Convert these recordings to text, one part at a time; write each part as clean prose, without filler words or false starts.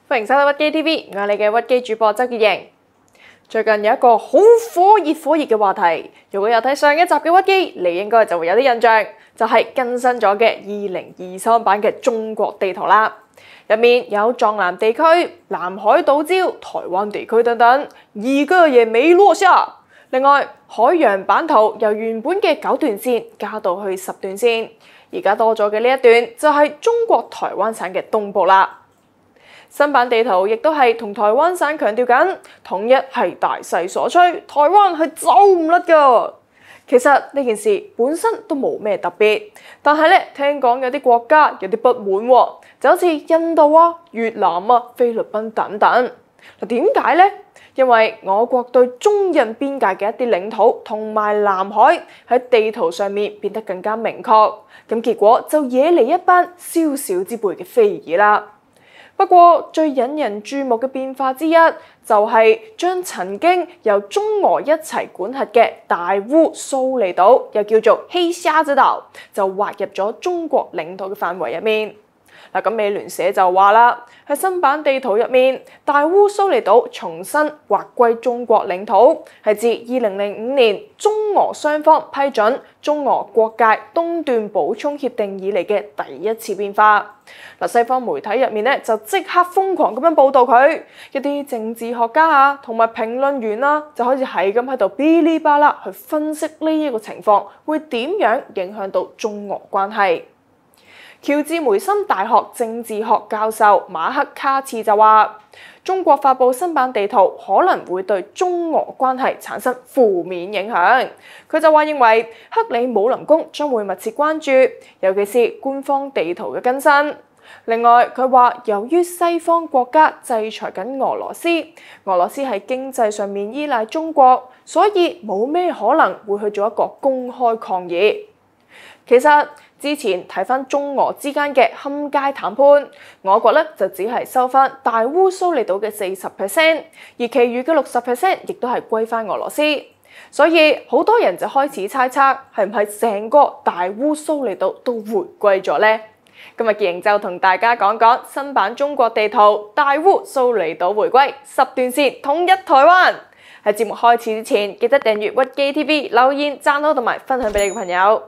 歡迎收睇屈機 TV，我係你嘅屈機主播周潔瑩。最近有一個好火熱嘅話題，如果有睇上一集嘅屈機，你應該就會有啲印象，就係更新咗嘅2023版嘅中國地圖啦。入面有藏南地區、南海島礁、台灣地區等等，一個也沒落下。另外，海洋版圖由原本嘅9段線加到去10段線，而家多咗嘅呢一段就係中國台灣省嘅東部啦。新版地圖亦都係同台灣省強調緊，統一係大勢所趨，台灣係走唔甩㗎。其實呢件事本身都冇咩特別，但係咧聽講有啲國家有啲不滿喎，就好似印度啊、越南啊、菲律賓等等。嗱，點解呢？因為我國對中印邊界嘅一啲領土同埋南海喺地圖上面變得更加明確，咁結果就惹嚟一班宵小之輩嘅非議啦。不過最引人注目嘅變化之一，就係將曾經由中俄一齊管轄嘅大烏蘇里島，又叫做黑瞎子島，就劃入咗中國領土嘅範圍入面。嗱，咁美聯社就話啦，喺新版地圖入面，大烏蘇里島重新劃歸中國領土，係自2005年中俄雙方批准中俄國界東段補充協定以嚟嘅第一次變化。嗱，西方媒體入面咧就即刻瘋狂咁樣報導佢，一啲政治學家啊同埋評論員啦，就好似係咁喺度嗶哩吧啦去分析呢一個情況會點樣影響到中俄關係。喬治梅森大學政治學教授馬克卡茨就話，中國發布新版地圖可能會對中俄關係產生負面影響。佢就話認為克里姆林宮將會密切關注，尤其是官方地圖嘅更新。另外，佢話由於西方國家制裁緊俄羅斯，俄羅斯喺經濟上面依賴中國，所以冇咩可能會去做一個公開抗議。其實之前睇翻中俄之間嘅坎街談判，我國咧就只係收翻大烏蘇里島嘅40%，而其餘嘅60%亦都係歸翻俄羅斯。所以好多人就開始猜測，係唔係成個大烏蘇里島都回歸咗呢？今日潔瑩就同大家講講新版中國地圖大烏蘇里島回歸10段線統一台灣。喺節目開始之前，記得訂閱屈機 TV、留言、讚好同埋分享俾你嘅朋友。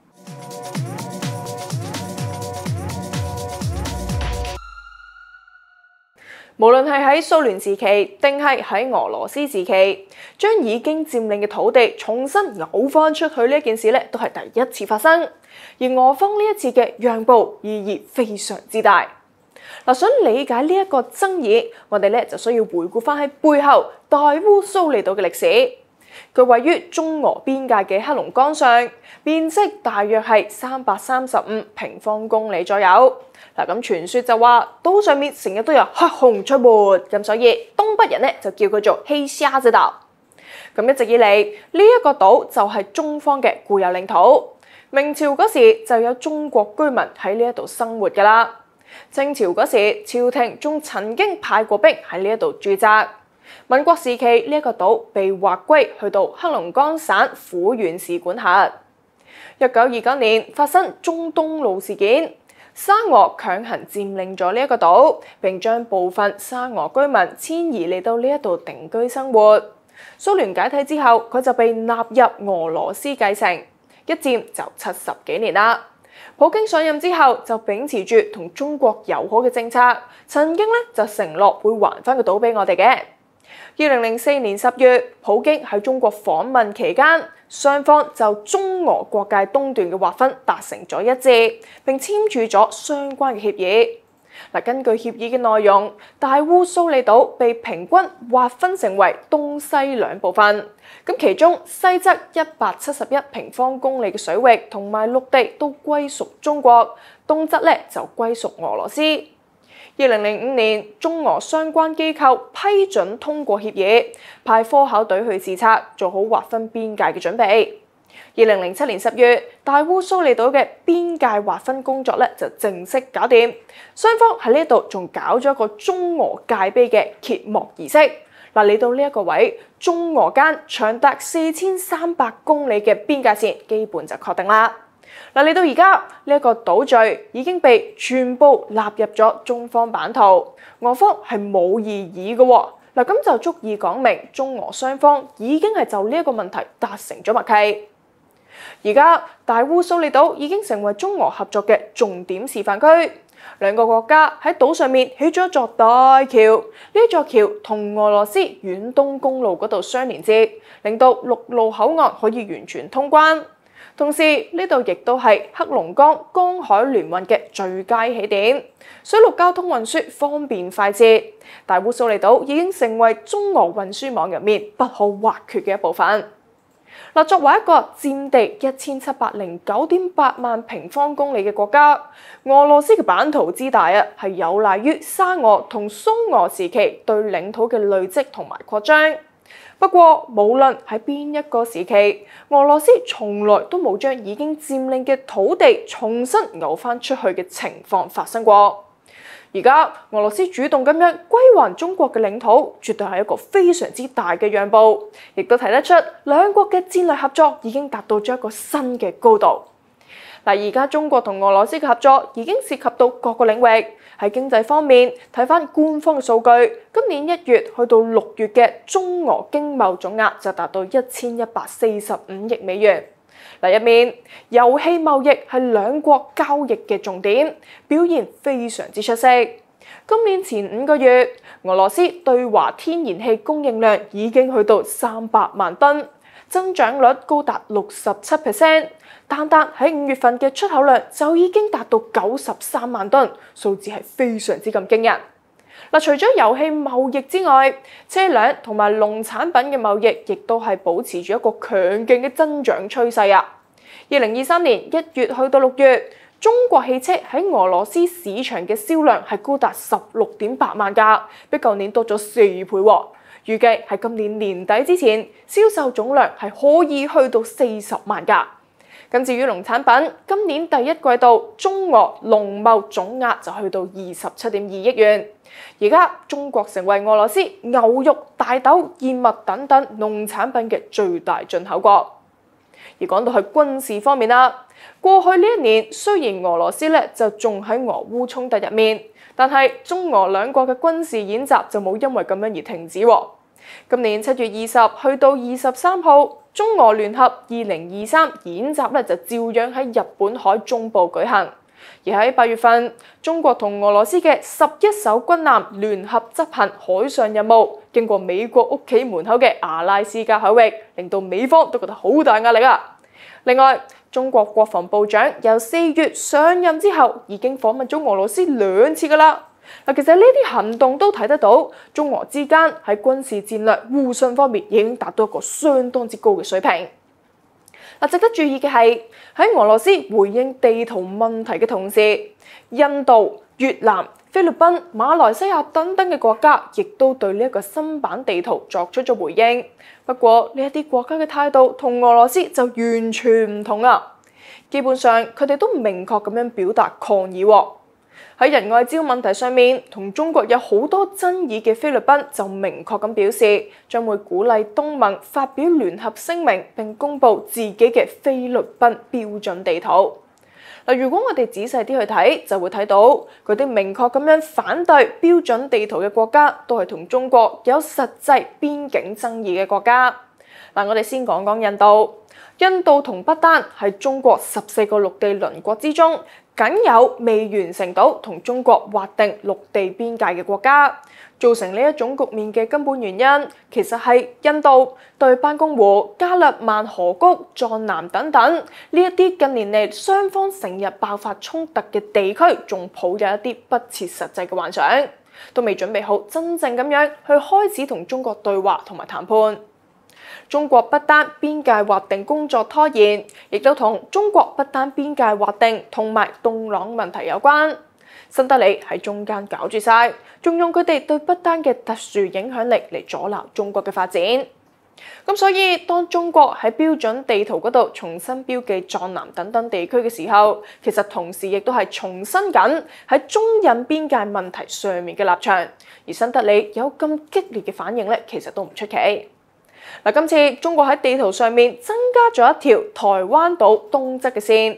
無論係喺蘇聯時期定係喺俄羅斯時期，將已經佔領嘅土地重新嘔翻出去呢件事咧，都係第一次發生。而俄方呢一次嘅讓步意義非常之大。嗱，想理解呢一個爭議，我哋咧就需要回顧翻喺背後大烏蘇里島嘅歷史。佢位於中俄邊界嘅黑龍江上，面積大約係335平方公里左右。嗱，咁傳說就話島上面成日都有黑熊出沒，咁所以東北人咧就叫佢做黑瞎子島。咁一直以嚟呢一個島就係中方嘅固有領土。明朝嗰時就有中國居民喺呢一度生活㗎啦。清朝嗰時朝廷仲曾經派過兵喺呢一度駐紮。民國時期呢一個島被劃歸去到黑龍江省撫縣市管轄。1929年發生中東路事件，沙俄強行佔領咗呢一個島，並將部分沙俄居民遷移嚟到呢一度定居生活。蘇聯解體之後，佢就被納入俄羅斯繼承，一佔就70幾年啦。普京上任之後就秉持住同中國友好嘅政策，曾經咧就承諾會還翻個島俾我哋嘅。2004年10月，普京喺中國訪問期間，雙方就中俄國界東段嘅劃分達成咗一致，並簽署咗相關嘅協議。嗱，根據協議嘅內容，大烏蘇里島被平均劃分成為東西兩部分。咁其中西側171平方公里嘅水域同埋陸地都歸屬中國，東側咧就歸屬俄羅斯。2005年，中俄相關機構批准通過協議，派科考隊去視察，做好劃分邊界嘅準備。2007年10月，大烏蘇里島嘅邊界劃分工作咧就正式搞掂，雙方喺呢度仲搞咗一個中俄界碑嘅揭幕儀式。嗱，嚟到呢一個位，中俄間長達4300公里嘅邊界線基本就確定啦。 嗱，嚟到而家呢一個島嶼已經被全部納入咗中方版圖，俄方係冇異議嘅喎。嗱，咁就足以講明中俄雙方已經係就呢一個問題達成咗默契。而家大烏蘇里島已經成為中俄合作嘅重點示範區，兩個國家喺島上面起咗一座大橋，呢座橋同俄羅斯遠東公路嗰度相連接，令到陸路口岸可以完全通關。同時呢度亦都係黑龍江江海聯運嘅最佳起點，水陸交通運輸方便快捷。大烏蘇里島已經成為中俄運輸網入面不可或缺嘅一部分。嗱，作為一個佔地1709.8萬平方公里嘅國家，俄羅斯嘅版圖之大係有賴於沙俄同蘇俄時期對領土嘅累積同埋擴張。不過，無論喺邊一個時期，俄羅斯從來都冇將已經佔領嘅土地重新嘔翻出去嘅情況發生過。而家俄羅斯主動咁樣歸還中國嘅領土，絕對係一個非常之大嘅讓步，亦都睇得出兩國嘅戰略合作已經達到咗一個新嘅高度。嗱，而家中國同俄羅斯嘅合作已經涉及到各個領域。喺經濟方面，睇翻官方嘅數據，今年1月去到6月嘅中俄經貿總額就達到1145億美元。入面油氣貿易係兩國交易嘅重點，表現非常之出色。今年前5個月，俄羅斯對華天然氣供應量已經去到300萬噸，增長率高達67%。單喺5月份嘅出口量就已經達到93萬噸，數字係非常之咁驚人。除咗油氣貿易之外，車輛同埋農產品嘅貿易亦都係保持住一個強勁嘅增長趨勢啊！2023年1月去到6月，中國汽車喺俄羅斯市場嘅銷量係高達16.8萬架，比舊年多咗4倍喎。預計喺今年年底之前，銷售總量係可以去到40萬架。咁至於農產品，今年第一季度中俄農貿總額就去到27.2億元。而家中國成為俄羅斯牛肉、大豆、燕麥等等農產品嘅最大進口國。而講到係軍事方面啦，過去呢1年雖然俄羅斯就仲喺俄烏衝突入面，但係中俄兩國嘅軍事演習就冇因為咁樣而停止喎。今年7月20去到23號，中俄聯合2023演習就照樣喺日本海中部舉行。而喺8月份，中國同俄羅斯嘅11艘軍艦聯合執行海上任務，經過美國屋企門口嘅阿拉斯加海域，令到美方都覺得好大壓力啊！另外，中國國防部長由4月上任之後，已經訪問咗俄羅斯2次㗎啦。其實呢啲行動都睇得到，中俄之間喺軍事戰略互信方面已經達到一個相當之高嘅水平。值得注意嘅係，喺俄羅斯回應地圖問題嘅同時，印度、越南、菲律賓、馬來西亞等等嘅國家亦都對呢一個新版地圖作出咗回應。不過呢一啲國家嘅態度同俄羅斯就完全唔同啊！基本上佢哋都明確咁樣表達抗議喎。喺人外招問題上面，同中國有好多爭議嘅菲律賓就明確咁表示，將會鼓勵東盟發表聯合聲明並公佈自己嘅菲律賓標準地圖。如果我哋仔細啲去睇，就會睇到佢哋明確咁樣反對標準地圖嘅國家，都係同中國有實際邊境爭議嘅國家。我哋先講講印度。印度同不丹係中國14個陸地鄰國之中，僅有未完成到同中國劃定陸地邊界嘅國家。造成呢一種局面嘅根本原因，其實係印度對班公湖、加勒萬河谷、藏南等等呢一啲近年嚟雙方成日爆發衝突嘅地區，仲抱有一啲不切實際嘅幻想，都未準備好真正咁樣去開始同中國對話同埋談判。中國不丹邊界劃定工作拖延，亦都同中國不丹邊界劃定同埋洞朗問題有關。新德里喺中間搞住晒，仲用佢哋對不丹嘅特殊影響力嚟阻撓中國嘅發展。咁所以當中國喺標準地圖嗰度重新標記藏南等等地區嘅時候，其實同時亦都係重申緊喺中印邊界問題上面嘅立場。而新德里有咁激烈嘅反應咧，其實都唔出奇。今次中國喺地圖上面增加咗一條台灣島東側嘅線，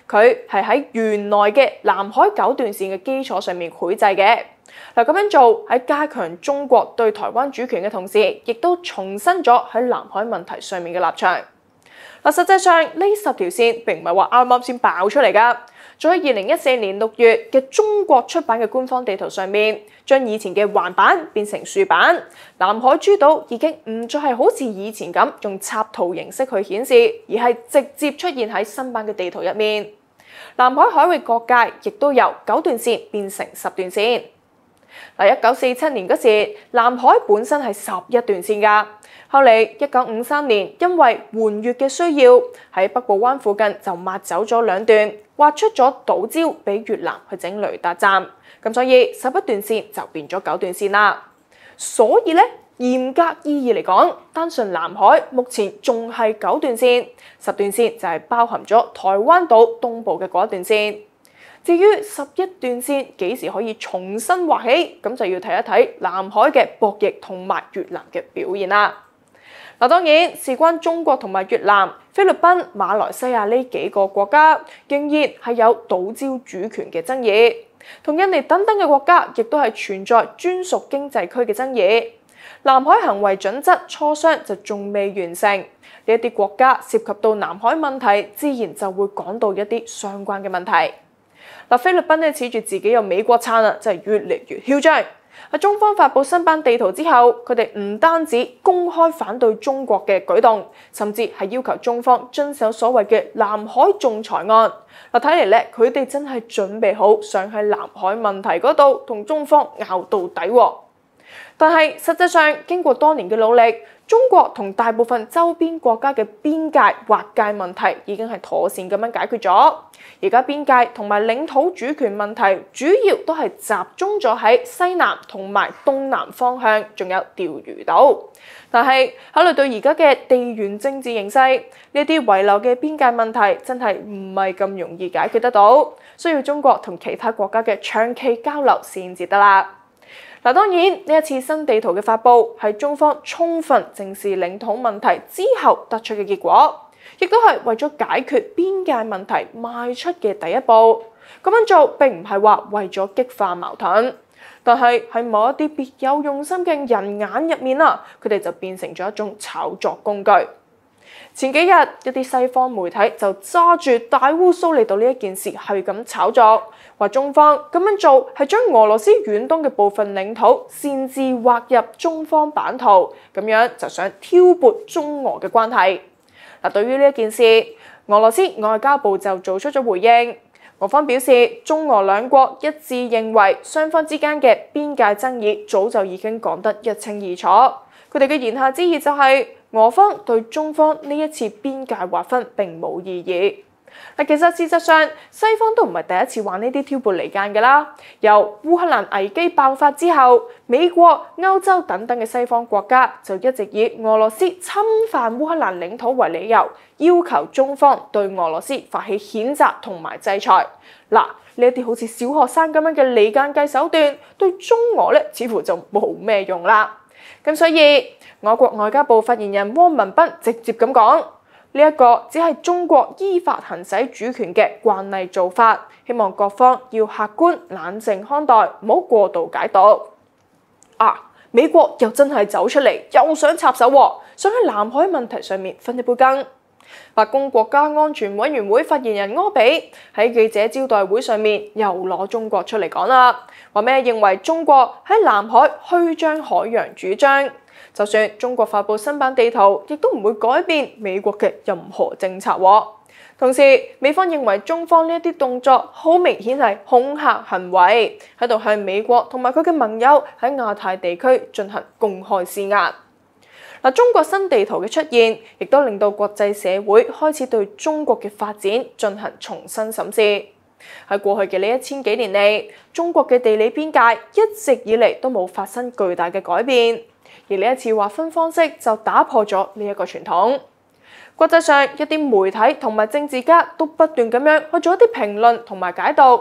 佢係喺原來嘅南海九段線嘅基礎上面繪製嘅。嗱，咁樣做喺加強中國對台灣主權嘅同時，亦都重申咗喺南海問題上面嘅立場。嗱，實際上呢10條線並唔係話啱啱先爆出嚟㗎。早喺2014年6月嘅中國出版嘅官方地圖上面，將以前嘅橫版變成豎版，南海諸島已經唔再係好似以前咁用插圖形式去顯示，而係直接出現喺新版嘅地圖入面。南海海域各界亦都由9段線變成10段線。1947年嗰時，南海本身係11段線㗎。後嚟1953年，因為援越嘅需要，喺北部灣附近就抹走咗2段，劃出咗島礁俾越南去整雷達站。咁所以11段線就變咗9段線啦。所以咧，嚴格意義嚟講，單純南海目前仲係9段線，10段線就係包含咗台灣島東部嘅嗰一段線。至於11段線幾時可以重新劃起，咁就要睇一睇南海嘅博弈同埋越南嘅表現啦。嗱，當然事關中國同埋越南、菲律賓、馬來西亞呢幾個國家，仍然係有島礁主權嘅爭議，同印尼等等嘅國家，亦都係存在專屬經濟區嘅爭議。南海行為準則磋商就仲未完成，呢一啲國家涉及到南海問題，自然就會講到一啲相關嘅問題。嗱，菲律賓咧恃住自己有美國撐啊，真係越嚟越囂張。喺中方發布新版地圖之後，佢哋唔單止公開反對中國嘅舉動，甚至係要求中方遵守所謂嘅南海仲裁案。嗱，睇嚟咧，佢哋真係準備好想喺南海問題嗰度同中方拗到底喎。但係實際上，經過多年嘅努力，中國同大部分周邊國家嘅邊界劃界問題已經係妥善咁樣解決咗。而家邊界同埋領土主權問題主要都係集中咗喺西南同埋東南方向，仲有釣魚島。但係考慮到而家嘅地緣政治形勢，呢啲遺留嘅邊界問題真係唔係咁容易解決得到，需要中國同其他國家嘅長期交流先至得啦。嗱，當然呢一次新地圖嘅發布係中方充分正視領土問題之後得出嘅結果，亦都係為咗解決邊界問題邁出嘅第一步。咁樣做並唔係話為咗激化矛盾，但係喺某一啲別有用心嘅人眼入面啦，佢哋就變成咗一種炒作工具。前幾日一啲西方媒體就揸住大烏蘇利島呢一件事係咁炒作，話中方咁樣做係將俄羅斯遠東嘅部分領土擅自劃入中方版圖，咁樣就想挑撥中俄嘅關係。嗱，對於呢一件事，俄羅斯外交部就做出咗回應。俄方表示，中俄兩國一致認為雙方之間嘅邊界爭議早就已經講得一清二楚。佢哋嘅言下之意就係，俄方對中方呢一次邊界劃分並冇異議。其實事實上，西方都唔係第一次玩呢啲挑撥離間嘅啦。由烏克蘭危機爆發之後，美國、歐洲等等嘅西方國家就一直以俄羅斯侵犯烏克蘭領土為理由，要求中方對俄羅斯發起譴責同埋制裁。嗱，呢一啲好似小學生咁樣嘅離間計手段，對中俄咧似乎就冇咩用啦。咁所以，我國外交部發言人汪文斌直接咁講，呢一個只係中國依法行使主權嘅慣例做法，希望各方要客觀冷靜看待，唔好過度解讀。美國又真係走出嚟，又想插手喎，想喺南海問題上面分一杯羹。白宮國家安全委員會發言人柯比喺記者招待會上面又攞中國出嚟講啦，話咩認為中國喺南海虛張海洋主張，就算中國發布新版地圖，亦都唔會改變美國嘅任何政策喎。同時，美方認為中方呢一啲動作好明顯係恐嚇行為，喺度向美國同埋佢嘅盟友喺亞太地區進行公開施壓。中國新地圖嘅出現，亦都令到國際社會開始對中國嘅發展進行重新審視。喺過去嘅呢1000幾年嚟，中國嘅地理邊界一直以嚟都冇發生巨大嘅改變，而呢一次劃分方式就打破咗呢一個傳統。國際上一啲媒體同埋政治家都不斷咁樣去做一啲評論同埋解讀。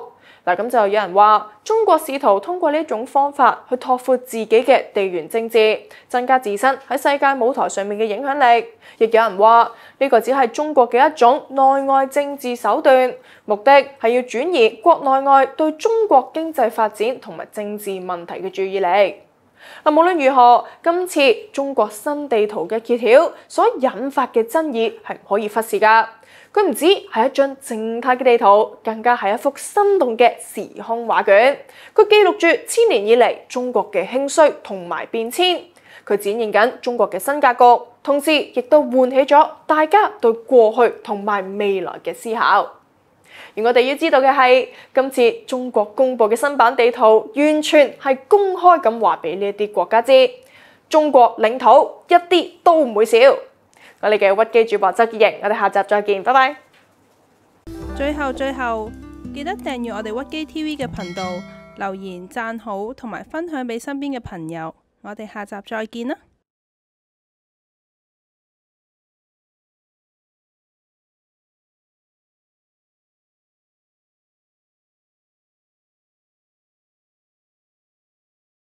嗱，咁就有人話中國試圖通過呢種方法去拓闊自己嘅地緣政治，增加自身喺世界舞台上面嘅影響力。亦有人話呢個只係中國嘅一種內外政治手段，目的係要轉移國內外對中國經濟發展同埋政治問題嘅注意力。嗱，無論如何，今次中國新地圖嘅揭曉所引發嘅爭議係唔可以忽視㗎。佢唔止係一張靜態嘅地圖，更加係一幅生動嘅時空畫卷。佢記錄住千年以嚟中國嘅興衰同埋變遷。佢展現緊中國嘅新格局，同時亦都喚起咗大家對過去同埋未來嘅思考。而我哋要知道嘅係，今次中國公布嘅新版地圖，完全係公開咁話俾呢一啲國家知，中國領土一啲都唔會少。我哋嘅屈機主播周潔瑩，我哋下集再見，拜拜。 最後，記得訂閱我哋屈機 TV 嘅頻道，留言讚好同埋分享俾身邊嘅朋友。我哋下集再見啦！